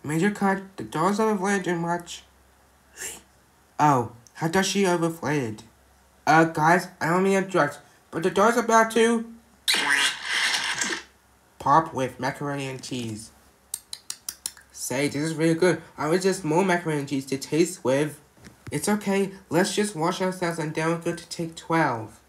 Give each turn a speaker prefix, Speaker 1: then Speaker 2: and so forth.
Speaker 1: Major cut, the doll's overflated too much. Oh, how does she overflated? Guys, I don't mean to interrupt, but the doll's about to pop with macaroni and cheese. Say, this is really good. I was just more macaroni and cheese to taste with. It's okay, let's just wash ourselves and then we're good to take 12.